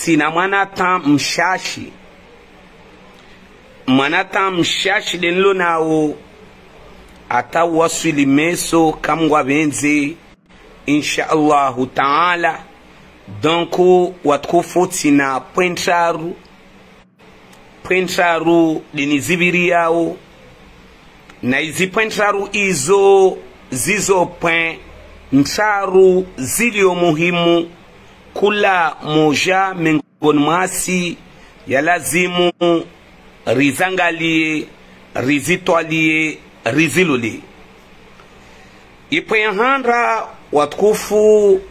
tina mwanata mshashi. Mwanata mshashi denlo nao ata wasili meso kamwa benze insha Allahu ta'ala. Donc watkufu tina pwentraru denizibiri yao na izi pwentraru izo zizo pwentraru zilio muhimu kula moja miongoni mwasi ya lazimu rizangalie, rizitwalie, rizilule. Ipehandra watukufu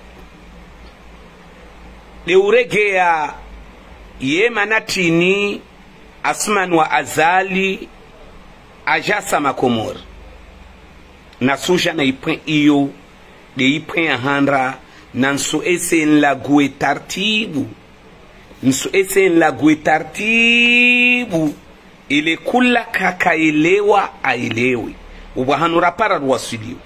leuregea ye manatini asman wa azali ajasa makomor na suja na ipen iyo de ipen handra nansu esen la gue tartibu nsu esen la gue tartibu ile kula kakaelewa ailewi ubahanura para ruwasiliu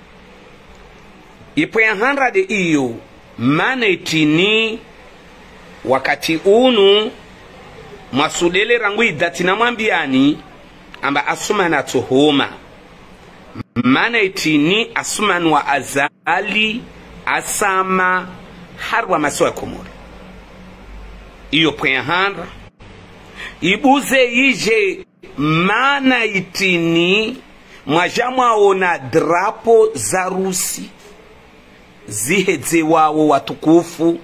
ipen handra de iyo mana itini wakati unu masudele rangu idati na mwambiani amba asuma na tuhuma mana itini asuman wa azali asama harwa masoa Komori iyo pwehandra ibuze ije mana itini mwajamwa ona drapo za Rusi zihedze wao watukufu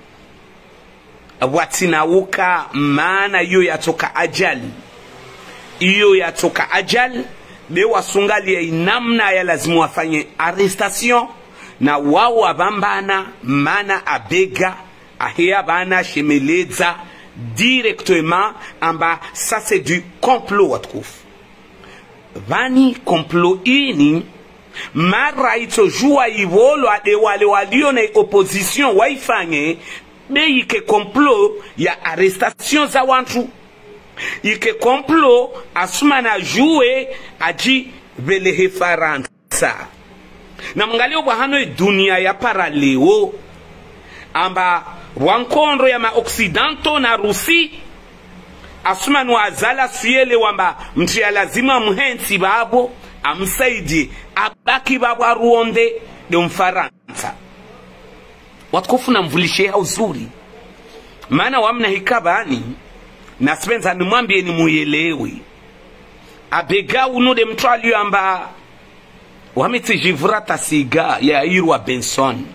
watinauka maana iyo yatoka ajali. Iyo yatoka ajali be wasungalie namna ya lazimu wafanye arrestation na wao wabambana mana Abega ahia bana shemeleza directement amba ça c'est du complot watukufu. Vani complot ini mara ito jua ivolo ade wale walio na opposition waifanye be ike complot ya arrestation za wantu ike complot asuma na jue aji velehe Faransa na mngalio bahano dunia ya paraleo amba wankondo ya maoccidental na Rusi asuma no azala siele wamba mtia lazima mhensi babo amsaidi abaki babo aruonde de Mfaransa watukufu na mvulishe ya uzuri maana wamna hikabani na spenza ni mwambie ni muyelewi Abega uno de mtualio amba wamiti jivrata siga ya Irwa Benson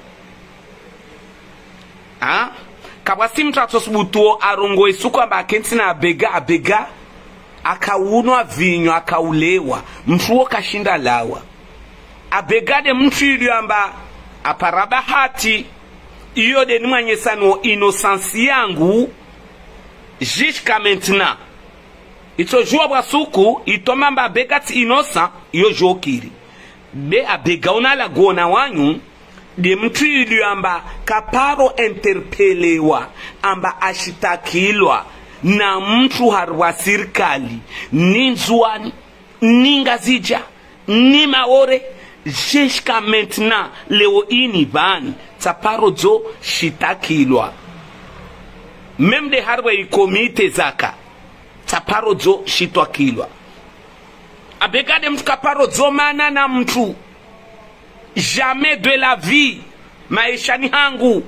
kabasi mtrato subutuo arongo esuko amba kenti na Abega akawunwa vinyo akaulewa mtuo kashinda lawa Abega de mtualio amba aparabahati iyo de nimanye sano innocence yangu jusqu'à maintenant ito jua basuku itomamba Abega ti innocent iyo jokiri be Abega unala gona wanyu de mtu amba kaparo interpelewa amba ashitakilwa na mtu harwa sirikali ninzuani ningazija ni maore jusqu'à maintenant leo ini bani taparo zo shitakilwa même de harwa ikomite zaka taparo zo shitwakilwa Abega de mtu kaparo zo mana na mtu jamais de la vie maishani hangu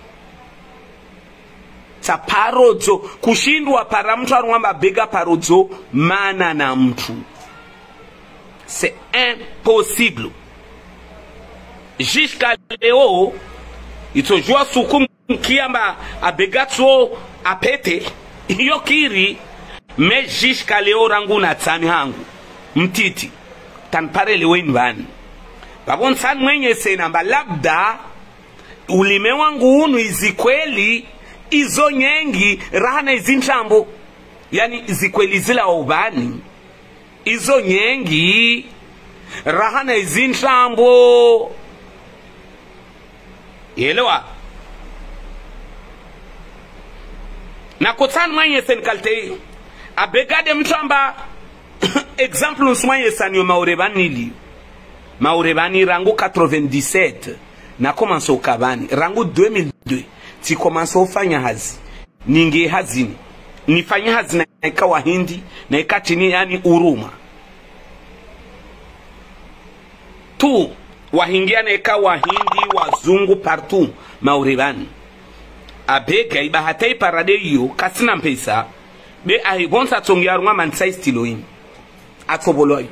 taparodzo kushindwa para mtu arwamba Abega parodzo mana na mtu c'est impossible jusqu'à leo itojua suku kiamba Abega tso apete iyo kiri me jusqu'à leo rangu na tsani hangu mtiti tanpare lewe nvani babon san mwenye senamba labda ulime wangu unu izikweli izo nyengi rahana izinchambo yani izikweli zila ubani izo nyengi rahana izinchambo yelewa na kotan mwenye sen kalte Abega de mchamba exemple mwenye sanyo maurebani li Maurebani rango 97 na commencé au Kabani rango 2002 tikomanso ufanya hazi ninge hazini nifanya hazi na ikawa hindi na ikatini yani uruma tu wahingia na ikawa hindi wazungu partout mauribani Abega iba hatai parade iyo kasina mpesa be ahigonsa tongia runga mansai stiloini atoboloyo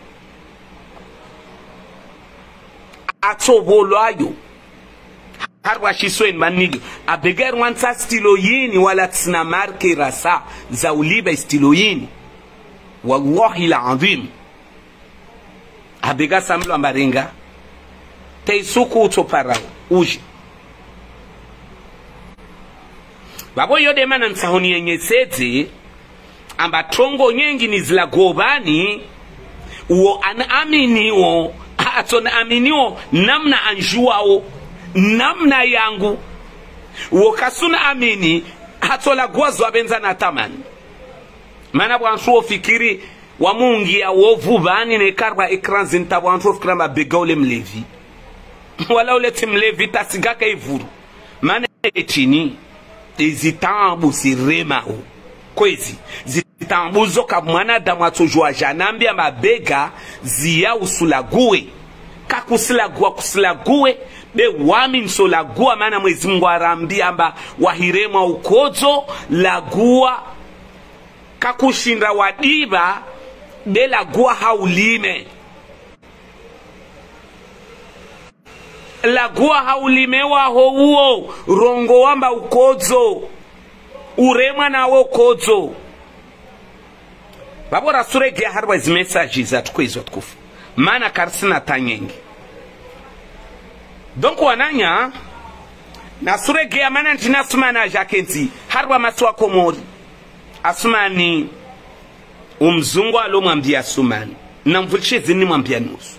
harwa shiswen manigyo Abega rwansa stiloyini wala tsina marke rasa za uliba stiloyini wallahi l'azim Abega samlo amarenga teisuku utopara uji babo yode mana nsahoni yenye sete amba tongo nyengi ni zila gobani uo anaaminiwo atona aminiwo namna anjuwao namna yangu uo kasuna amini hatola gwazo abenza na tamani mana bwansuo fikiri wa mungi ya wovu bani ne karba ekran zinta bwansuo fikira Abega ule mlevi wala ule timlevi tasigaka ivuru mana etini izitambu sirema u kwezi zitambu zoka mwana damu atojua janambia Abega ziya usulague kakusilagua kusilague be wami msolagua mana Mwenyezi Mungu arambia amba wahirema ukozo lagua kakushinda wadiba be lagua haulime lagua haulimewa houo rongo wamba ukozo urema na ukozo babora surege harwa hizi messages atukwezo tukufu mana karsina tanyengi donc wananya na surege ya mana ntina sumana jakenzi harwa maswa Komori asumani umzungu alomwambia Asumani na mvulishe zini mwambia nusu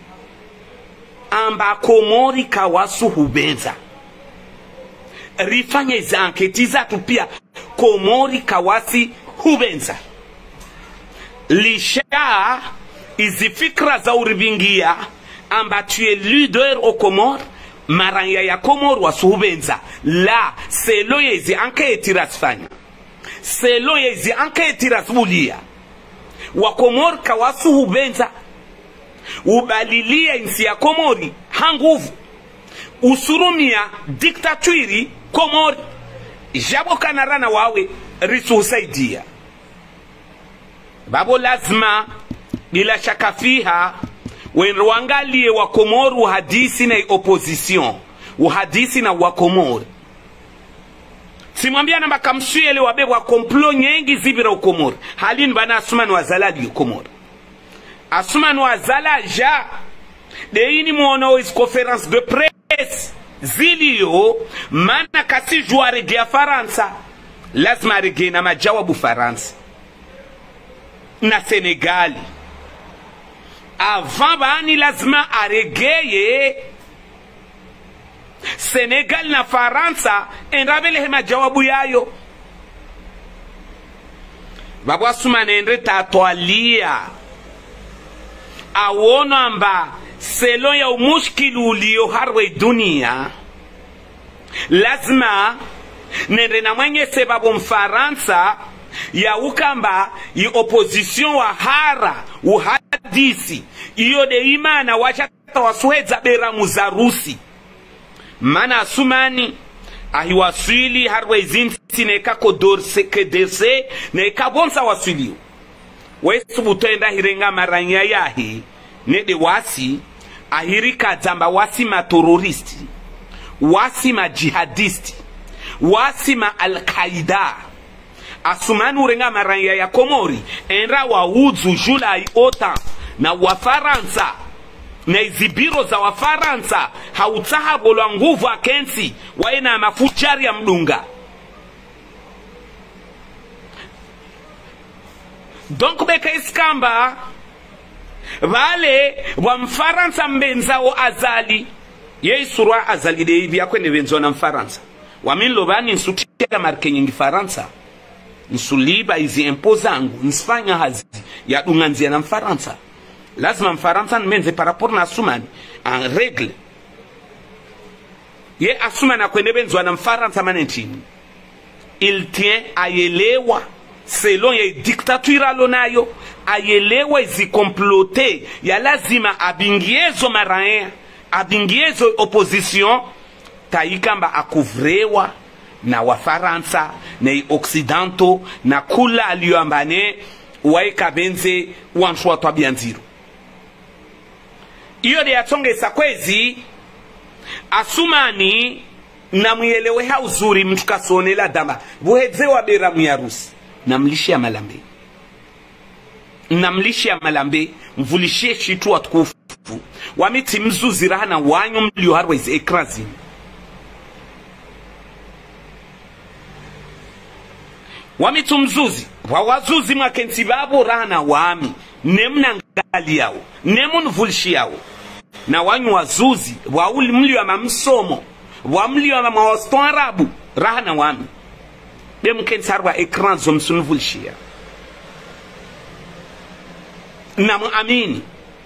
amba Komori kawasu hubenza rifanye za anketi zatu pia Komori kawasi hubenza lisha izifikra za uribingia amba tu es leader au Comores maranya ya Komori wasu hubenza la selo yezi anketi rasfanya selo yezi anketi rasbulia wa Komori kawasu hubenza ubalilia insi ya Komori hanguvu usurumia diktaturi Komori jabo kanarana wawe risu husaidia babo lazima bila shaka fiha wenruangalie wa Komori uhadisi na opposition uhadisi na wa Komori simwambia namba kamsuele wabe wa komplo nyengi zibira u Komori halini bana Asumani wazaladi u Komori Asumani wazalaja deini muono is conference de presse zilio mana kasi jua regea Faransa lazima regea na majawabu Faransa na Senegali avant bani lazima aregeye Senegal na Faransa enrabele majawabu yayo babu Asumani endre tatoalia awono amba selo ya umushkili ulio harwe dunia lazima nende na mwenye sebabu Mfaransa ya ukamba yi opposition wa hara uhadisi iyo de imana wachata wasuheza beramu za Rusi mana Asumani ahiwasili harwe zinsi neka kodorse kederse neka bonsa wasiliyo wesu butenda hirenga maranya yahi nede wasi ahirika zamba wasi ma terroristi wasi ma jihadisti wasi ma al-Qaida Asumani urenga maranya ya Komori enra wa udzu Julai OTAN na wa Faransa na izibiro za wa Faransa hautaha bolwa nguvu akensi waena mafuchari ya mdunga donc beka iskamba vale wa Mfaransa mbenzao azali yesurwa azali de ibya kwene benzo na Mfaransa waminlo bani nsutia marke nyingi Faransa nsuliba izi impozangu nsfanya hazi ya dunganzia na Mfaransa lazima Mfaransa nmenze par rapport na Asumani en règle ye asuma na kwende benzwa na Mfaransa manentini. Il tient ayelewa selon ye dictature lonayo, ayelewa zikomplote ya lazima abingiezo maraen, abingiezo opposition taikamba akuvrewa na Wafaransa na Occidentaux na kula aliyoambane waika benze wanshwa twabianziru. Iyo de yatonge sakwezi asumani na mwelewe hauzuri mtu kasonela dama buhedze wa bera myarusi namlishia malambe, namlishia malambe mvulishie shitu watukufu wamiti mzuzi rahana wanyo mlio harwezi ekrazi wamitu mzuzi wawazuzi mwakensi babo rahana wami nemna ngali yao nemun vulishi yao na wanyu wazuzi wauli mlio wa mamsomo wa mlio wa mawaston arabu rahana wami demkensi harwa ekran zomsunu vulishi yao na muamini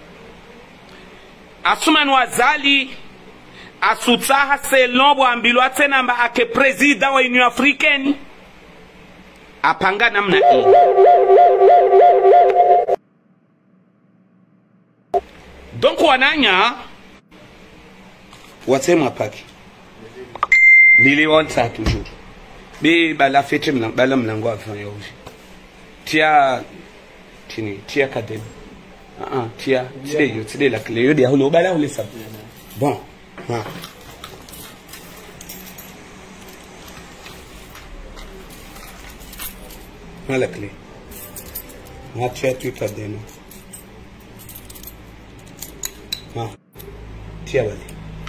asuman wazali asutaha selombo ambilo atenamba ake prezida wa Union Africaine apanga namna hii. Donc wananya wasema paki niliwanta toujours be bala fete bala mlango afanya uji tia tini tia kadem tia tide la clé yodi ahulo bala ulisa bon la clé tia tu kadem tia bali.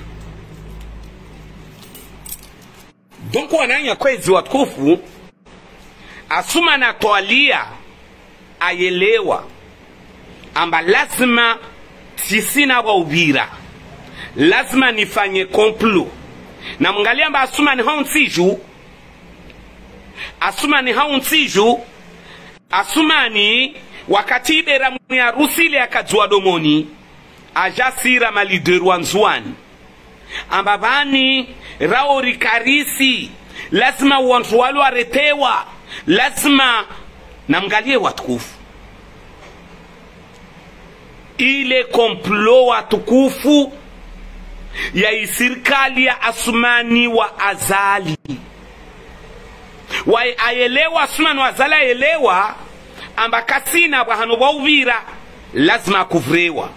Donc wananya kwezi watukufu asuma na toalia ayelewa amba lazima sisina wa Uvira lazima nifanye complot na mngalia amba asuma ni haunsiju asuma ni wakati ibera mwenye rusile akajua domoni ajasira malideru wanzuani amba bani raori karisi lazima wanzuwalu aretewa lazima na mngalie watukufu ile komplo watukufu ya isirikali ya Asumani wa Azali wa ayelewa Asumani wa Azali ayelewa amba kasina wa hano wa Uvira lazima kuvrewa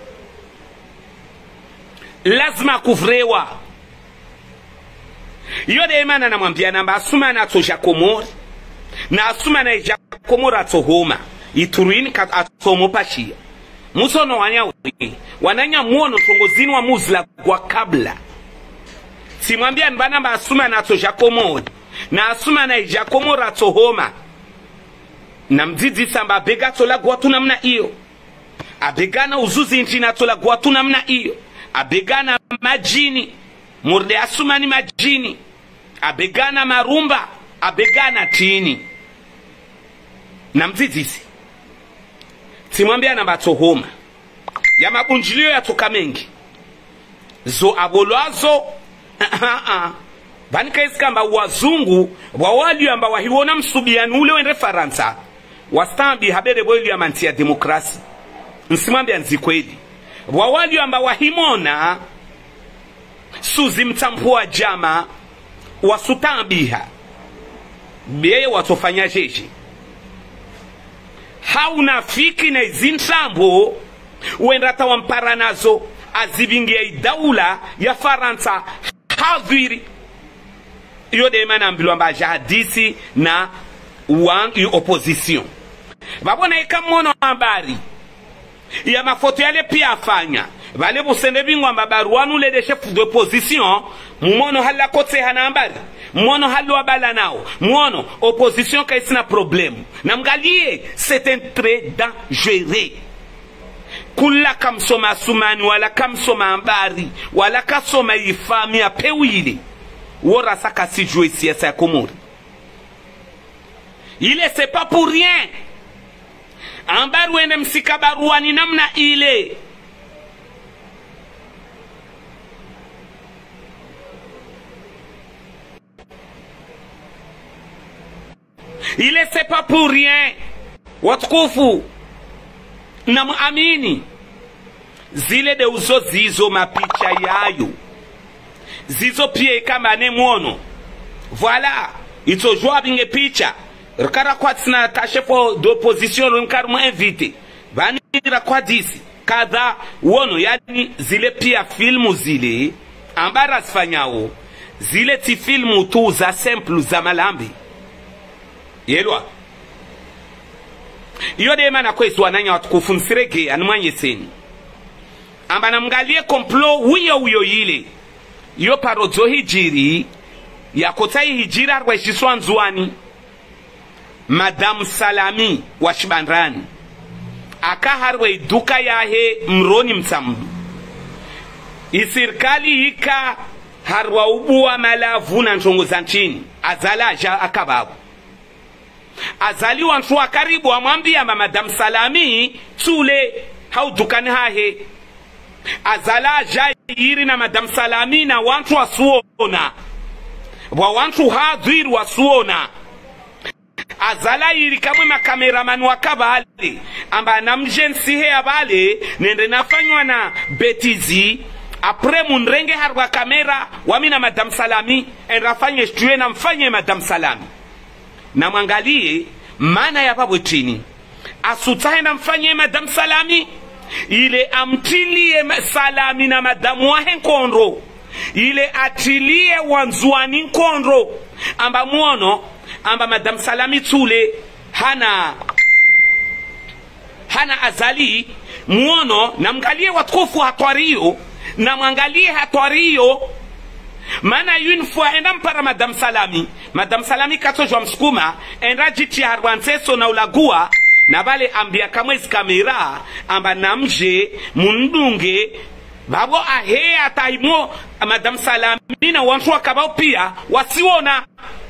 yode imana na mwambia namba Asumani atoja Comores na Asumani eja Comores atohoma ituruini atomo pashia musono wananya muono tongozini wa muzla kwa kabla simwambia nbana mba Asumani atoja Comores na Asumani eja Comores atohoma na mdidi samba Abega tola guatu namna iyo Abega na uzuzi nchina tola guatu namna iyo Abega na majini murde Asumani majini Abega na marumba Abega na tini na mzizisi simwambia namba tohoma ya mabunjilio ya toka mengi zo abolazo banika iskamba wazungu wawali amba wahiwona msubianu ule wende Faransa wastambi habere boili ya manti ya demokrasi nsimwambia nzikweli wawali amba wahimona suzi mtampua jama wasutambiha beye watofanya jeje hauna fiki na zinsambo wenda tawampara nazo azibingia idaula ya Faransa hadhiri yode mana ambilo amba jahadisi na opposition babona ikamono habari ya mafoto yale pia afanya vale busende bingwa mabaruanu le de chef de opposition mumono hala kote hana habari muono halo abala nao muono opposition kaisina problème na mgalie c'est un trait dangereux kula kamsoma Asumani wala kamsoma habari wala kasoma ifamia pewili wora saka si jouer siasa ya Comores ile c'est pas pour rien ambaru ende msika baruani namna ile Il est c'est pas pour rien. Watukufu na muamini zile de uzo zizo mapicha yayo zizo pia kama ne mwono voilà ito joa binge picha rikara kwa tina kashefo d'opposition rimkar mu invité bani rakwa disi kadha wono yani zile pia filmu zile ambara sifanyao zile ti filmu tu za simple za malambi yelwa iyo de mana kwesu wananya watukufu nsirege anumanye seni amba namgalie komplo uyo yile iyo parodzo hijiri ya kotai hijira rwa jiswa nzuani Madame Salami wa Shibandrani aka harwe duka yahe mroni msambu isirkali hika harwa ubuwa malavu na nchongo za nchini azala aja akababu azali wantu wa karibu wa mwambia Madame Salami tule hau dukani hahe azala aja iri na Madame Salami na wantu wa suona wa wantu hadhiru wa suona azala iri kamwe makameramani wakabali amba namjensi he abale nende nafanywa na betizi apre munrenge harwa kamera wamina Madame Salami enrafanye stue na mfanye Madame Salami na mwangalie mana ya babu chini asutahe na mfanye Madame Salami ile amtilie Salami na Madame wahe nkondro ile atilie wanzuani nkondro amba muono amba Madame Salami tule hana azali muono na mgalie watukufu hatwario na mwangalie hatwario mana yunfua enda mpara Madame Salami katojwa msukuma enda jiti harwanseso na ulagua na bale ambia kamwezi kamera amba namje mundunge babo ahe ataimo Madame Salami na wantu wakabao pia wasiona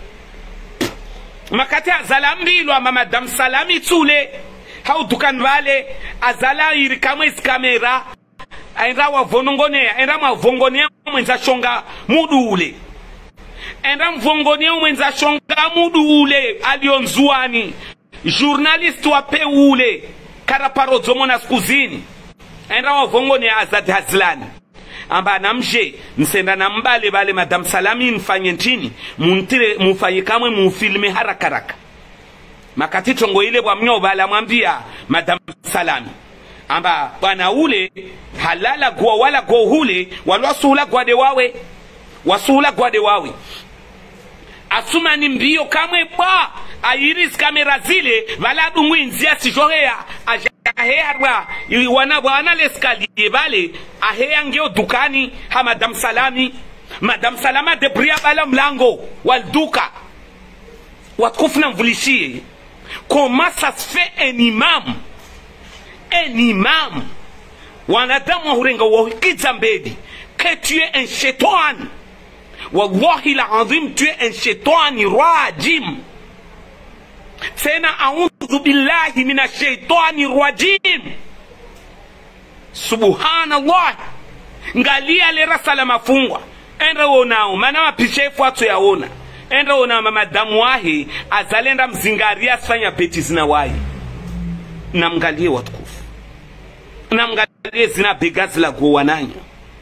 makati azala mbilo ama Madame Salami tule hau dukan vale azala iri kamwezi kamera enda wavonongonea enda mavongonea mwenza shonga mudu ule enda mvongonea mwenza shonga mudu ule alionzuani journalist wape ule karaparo zomona skuzini enda wavongonea azad hazlani amba namje nsenda na mbale bale Madame Salami mfanye ntini mufanye kamwe mufilme haraka makati tongo ile bwa mnyo bala mwambia Madame Salami amba bwana ule halala gwa wala go hule walwasuhula gwade wawe asuma ni mbio kamwe ba airis kamera zile wala dungwinzia sijohea ahearwa wana leskalie bale aheyangeo dukani ha Madame Salama debria bala mlango wal duka watkufuna mvulishie comment ça se fait un imam wanadamu hurenga wakiza mbedi que tu es un shaitan wallahi la azim tu es un shaitan rajim sena a'udhu billahi minash shaitani rajim subhanallah ngalia le rasala mafungwa enda wonao mana mapiche fuatu yaona enda wona Madame wahi azalenda mzingaria sifanya beti zina wahi na mgalie watukufu na mgalie zina begazi la gowananya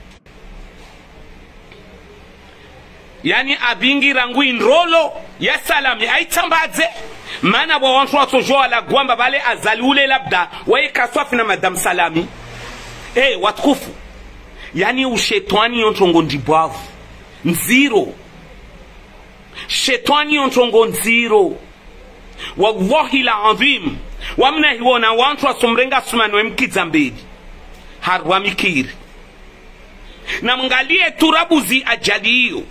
yani abingi rangu inrolo ya Salami aitambaze mana wa wantu watojoa la gwamba bale azali ule labda wae kaswafi na Madame Salami watukufu yani ushetwani yontongo ndibwavu nziro shetwani yontongo nziro wallahi la azim wamna hiwona wantu wasumrenga sumano mkiza mbedi harwa mikiri na mngalie turabuzi ajali hiyo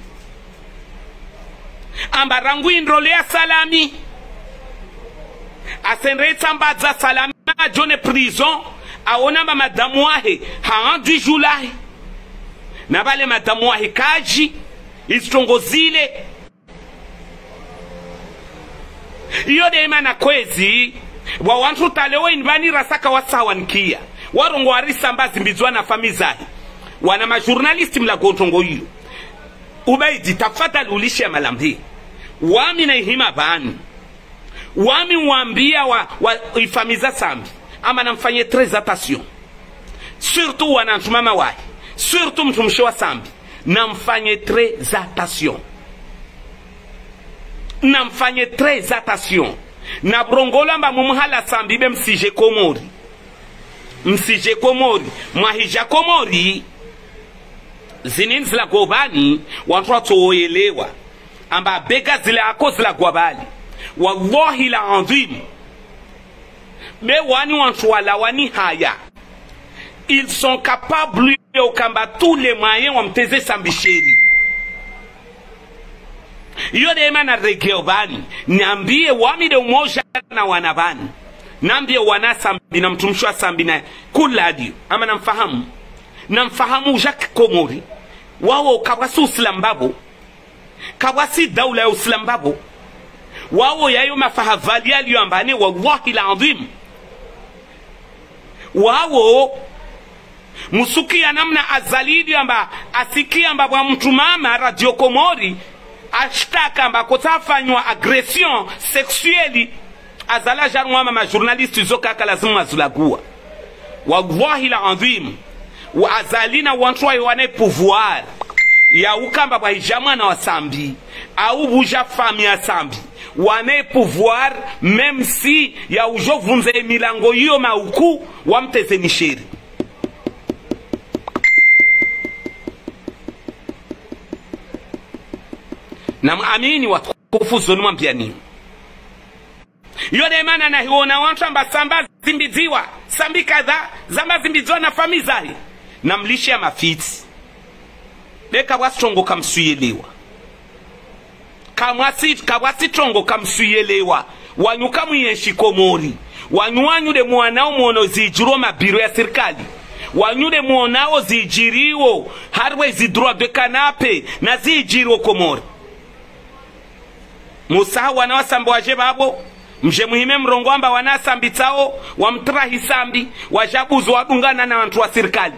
amba rangu indrole ya Salami asenreta mbaza Salami jone prison aona Madame wahe haandu julahi na bale Madame wahe kaji istongozile iyo de imana kwezi wa wantu talewe inbani rasaka wasawankia warongo warisa mbazi mbizwa na famizahi wana majournalisti mlagontongo hiyo ubaidi tafadhali ulishe malambi wami na ihima bani wami wambia ifamiza sambi ama namfanye très attention surtout wanantumama wahi surtout mtumsho wa sambi namfanye très attention namfanye très attention na brongola mba mumuhala sambi be msije komori mwahija komori zininzi la gobani watu watoelewa amba Abega zile akozi la gwabali wallahi la adhim be wani watu wala wani haya ils sont capables de kamba tous les moyens wamteze sambisheri yode mana regeobani niambie wami de umoja na wanabani niambie wana sambi na mtumshwa sambi na kuladio ama namfahamu Jacques Comores wao kabasi uslambabo kabasi daula ya uslambabo wao yayo mafahavali aliyoambane wallahi la adhim wao musuki ya namna azalidi amba asikia amba wa mtu mama radio Comores ashtaka amba kutafanywa agression sexuelle azala jarwa mama journaliste zoka lazima azulagua wallahi la adhim wa azalina wantwa wane pouvoir ya ukamba kwa hijama na wasambi au buja fami ya sambi wane pouvoir même si ya ujo vunze milango hiyo mauku wamteze nisheri na muamini watukufu zonu mwambiani yode mana na hiona wantu amba samba zimbiziwa sambi kadha zamba zimbiziwa na fami zahi na mlishi ya mafiti beka wasitrongo kamsuyelewa kawasi trongo kamsuyelewa wanyuka mwenyeshi Komori wanyuanyu de muanao mwono zijiro mabiro ya serikali wanyude muonao zijiriwo harwe zidroa de kanape na zijiro Komori musaha wanawasambo waje babo mje muhime mrongo amba wanasambi tao wamtrahi sambi wajabuzo wadungana na wantu wa serikali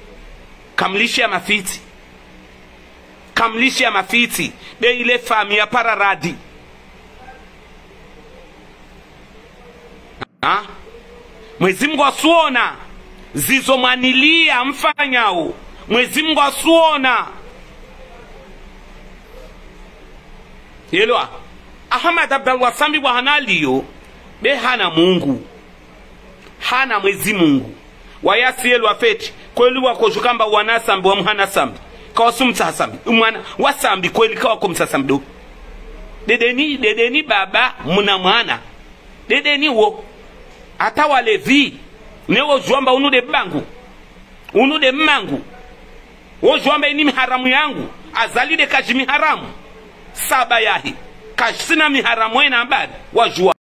kamlishi ya mafiti be ile fami ya pararadi Mwezi Mungu asuona zizo manilia mfanyao Mwezi Mungu asuona yelwa Ahmad Abdallah Sambi wa hanaliyo be hana Mungu hana Mwezi Mungu wayasi yelwa feti kweli wako jukamba wanasambi wa mhana sambi kawasumta sambi umwana wasambi kweli kawakumsa sambi dedeni baba muna mwana dedeni wo ata walevi newo juamba unude bangu unude mmangu wo juamba ini miharamu yangu azalide kajimi haramu saba yahi kashina miharamu ena ambari wajua